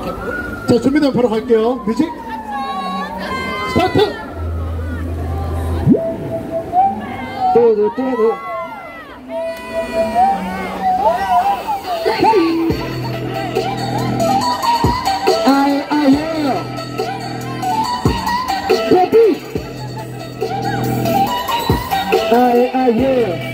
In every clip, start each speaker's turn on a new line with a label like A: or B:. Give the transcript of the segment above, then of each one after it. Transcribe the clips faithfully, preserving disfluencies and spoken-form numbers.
A: 자, 준비되면 바로 갈게요. 뮤직 스타트. 또도 또도 아이 아이 베이비 아이 아이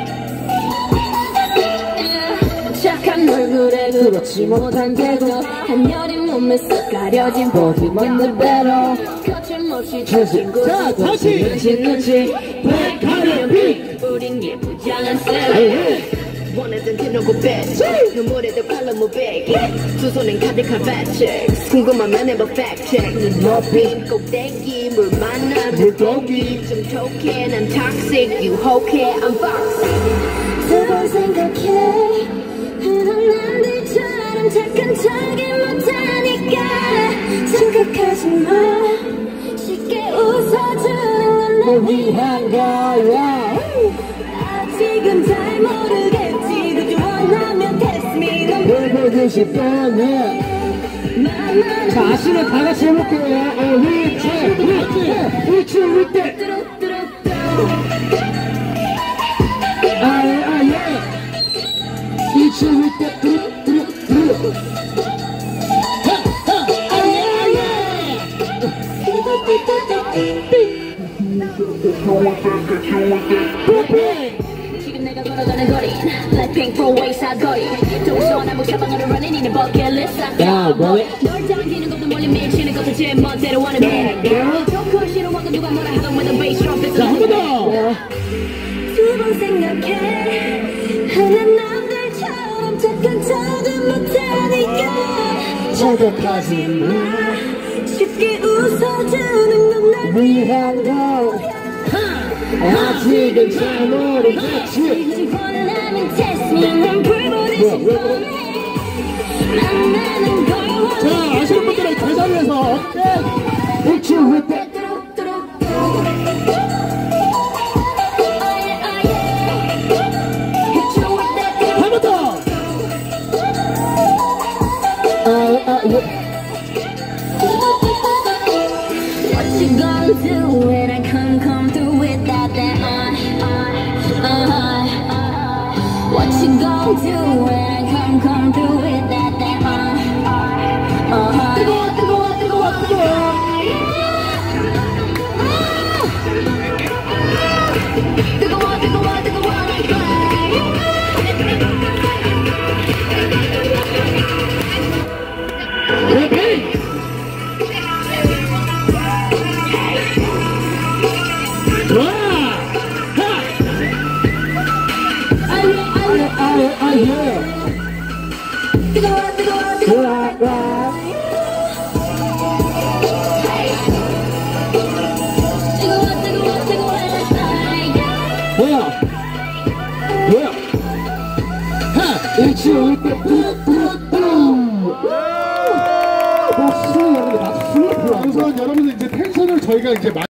B: 착한 얼굴에 그렇지 못한 태도 한여린 몸에 쓱 가려진 body 맞는 배로 거침없이 저 친구
A: 자 다시
B: 눈치 눈치
A: 백하는 빛
B: 우린 예쁘장한 셀 원하던 대놓고 뺐지 눈물에도 칼로 무배기 두 손엔 가득한 팩트 궁금하면 해봐 팩트check 높인 꼭대기 물 만나 물고기 좀 톡해 난 toxic 유혹해 I'm foxy 두 번 생각해 흔한 남들처럼 착한 척이 못하니까 생각하지 마 쉽게 웃어주는 건 널 위한 거야 아직은 잘 모르겠지 그저 원하면 test me 넌
A: 보고 싶다네. 자신을 다 같이 해볼게요. 어, 위치 위치 위치 위치 아예 아예 위치 위치 뚜루뚜루 뚜루 아예 아예
B: 지금 내가 걸어가는 거리 Like pink for wayside 거리 동서남 북서방으로 running in a bucket list
A: 야 뭐해
B: 널 당기는 것도 멀리 미치는 것도 제일 멋대로 하는 거 좋고 싫어하고 누가 뭐라 하던 with the bass drum
A: 자 한 번 더
B: 두 번 생각해 흔한 남들처럼 착한 척은 못하니까
A: 저격하지
B: 마 쉽게 웃어주는 건 날
A: 위한 거 아직은 잘 모르겠지
B: 원하면 test me 난 불보듯이 뻔해 만나는 걸 원해
A: 자 아시는 분들은 대자리에서 어깨 위치 위치 한 번 더 아아 예
B: What you gonna do when I come come through without that on on uh What you gonna do when I come come through without that on uh
A: 뜨거워 뜨거워 뜨거워 뜨거워
B: 뜨거워 뜨거워 뜨거워 like
A: repeat 좋아 하 아예 아예 아예 아예
B: 뜨거워 뜨거워
A: 좋아 좋아
B: 뜨거워 뜨거워 뜨거워
A: 뭐야 뭐야 하 일치 올때 뚜뚜뚜 박수 여러분들 박수 우선 여러분들 이제 텐션을 저희가 이제